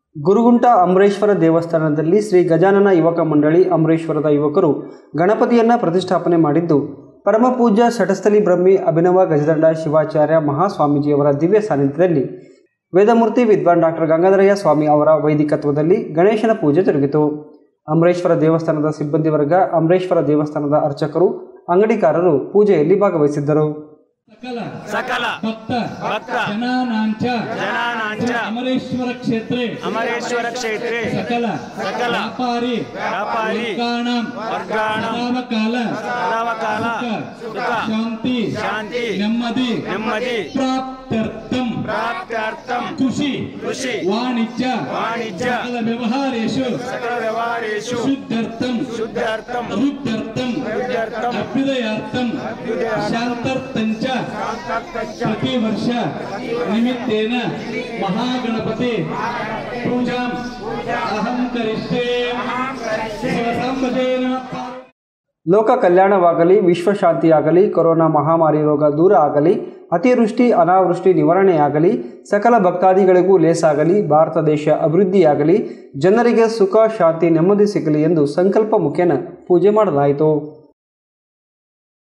ಗುರುಗುಂಟ ಅಮರೇಶ್ವರ ದೇವಸ್ಥಾನದಲ್ಲಿ ಶ್ರೀ ಗಜಾನನ ಯುವಕ ಮಂಡಳಿ ಅಮರೇಶ್ವರದ ಯುವಕರು ಗಣಪತಿಯನ್ನು ಪ್ರತಿಷ್ಠಾಪನೆ ಮಾಡಿದ್ದು, ಪರಮಪೂಜ್ಯ ಶಟಸ್ಥಲಿ ಬ್ರಹ್ಮಿ ಅಭಿನವ ಗಜದಂಡ ಶಿವಾಚಾರ್ಯ ಮಹಾಸ್ವಾಮೀಜಿಯವರ ದಿವ್ಯ ಸಾನ್ನಿಧ್ಯದಲ್ಲಿ ವೇದಮೂರ್ತಿ ವಿದ್ವಾನ್ ಡಾಕ್ಟರ್ ಗಂಗಾಧರಯ್ಯ ಸ್ವಾಮಿ ಅವರ ವೈದಿಕತ್ವದಲ್ಲಿ ಗಣೇಶನ ಪೂಜೆ ಜರುಗಿತು. ಅಮರೇಶ್ವರ ದೇವಸ್ಥಾನದ ಸಿಬ್ಬಂದಿ ವರ್ಗ, ಅಮರೇಶ್ವರ ದೇವಸ್ಥಾನದ ಅರ್ಚಕರು, ಅಂಗಡಿಕಾರರು ಪೂಜೆಯಲ್ಲಿ ಭಾಗವಹಿಸಿದ್ದರು. सकल भक्त जनानांच अमरेश्वर क्षेत्रे सकल व्यापारी वर्गाणां सदावकाल शांति नेम्मदि प्राप्त्यर्थं कृषि वाणिज्य सकल व्यवहारेषु शुद्ध्यर्थं रुद्ध्यर्थं अभ्युदयार्थं शांत्यर्थं च प्रतिवर्ष निमित्तेन महागणपति पूजाम् अहं करिष्ये. ಲೋಕ ಕಲ್ಯಾಣವಾಗಲಿ, ವಿಶ್ವಶಾಂತಿಯಾಗಲಿ, ಕೊರೋನಾ ಮಹಾಮಾರಿ ರೋಗ ದೂರ ಆಗಲಿ, ಅತಿವೃಷ್ಟಿ ಅನಾವೃಷ್ಟಿ ನಿವಾರಣೆಯಾಗಲಿ, ಸಕಲ ಭಕ್ತಾದಿಗಳಿಗೂ ಲೇಸಾಗಲಿ, ಭಾರತ ದೇಶ ಅಭಿವೃದ್ಧಿಯಾಗಲಿ, ಜನರಿಗೆ ಸುಖ ಶಾಂತಿ ನೆಮ್ಮದಿ ಸಿಗಲಿ ಎಂದು ಸಂಕಲ್ಪ ಮುಖೇನ ಪೂಜೆ ಮಾಡಲಾಯಿತು.